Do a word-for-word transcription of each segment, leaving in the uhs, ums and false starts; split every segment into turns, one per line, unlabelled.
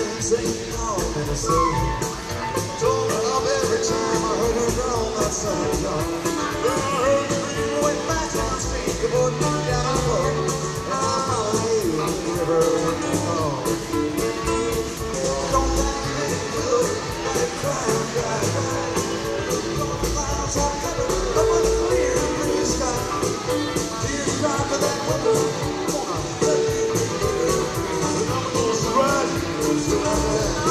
been singing all Minnesota. Told her love every time I heard her groan that summer song. I heard the green went back on speak about me down on the road. Oh, you never went home. Don't let me go, let it cry, cry, cry. All the clouds are covered up with a clear blue sky. Tears dry for that window. Come on, let me be there. The number goes to ride, goes to ride.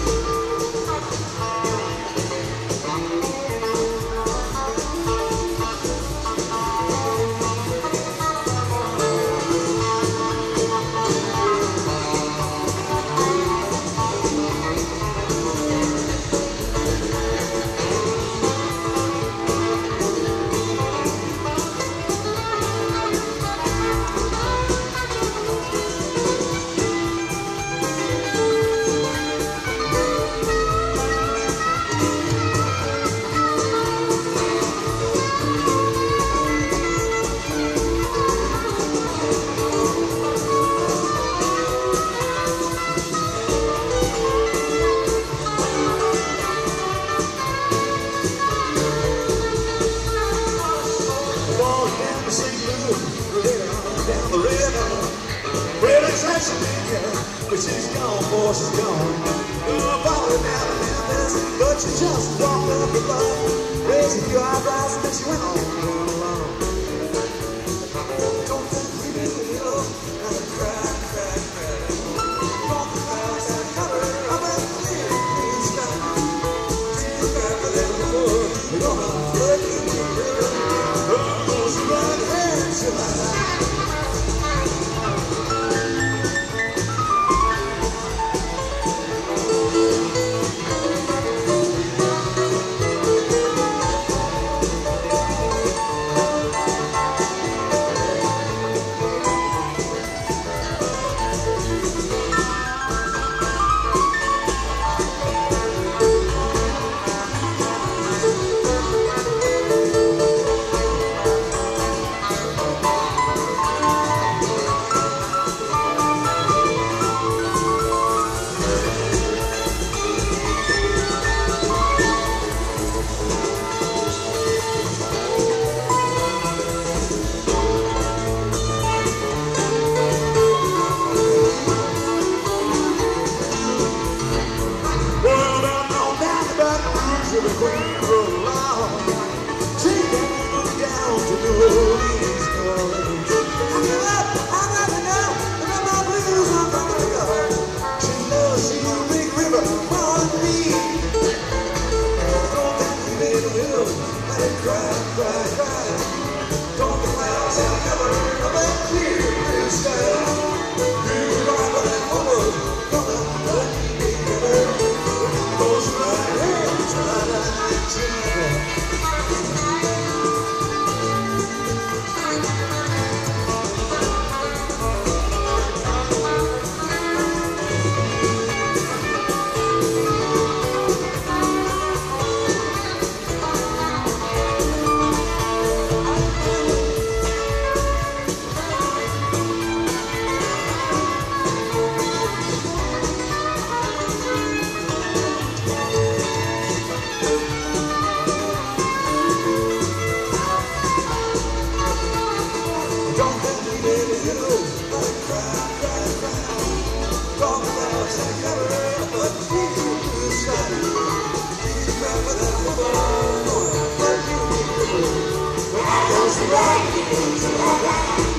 Down the river, really touching me, but she's gone, boy, she's gone. Oh, followed down the Memphis, but she just walked up the road, raising a few eyebrows, and then she went on, going along. Don't think we didn't know how to cry, cry, cry. All the clouds that cover up that clear green sky. Tears back for them before we're gonna flood in the river. Oh, those blood hands to my life. The Queen rode along, taking me down to New Orleans, New Orleans. I give up, I'd rather know, and I'm not blues, I'm from the river. She knows she's a big river, more than me. Don't think we made a will, let it cry, cry, cry. Don't the clouds have covered of that clear blue sky. You ride by that woman, gonna let me be there. Those right hands, right hands, right. Right.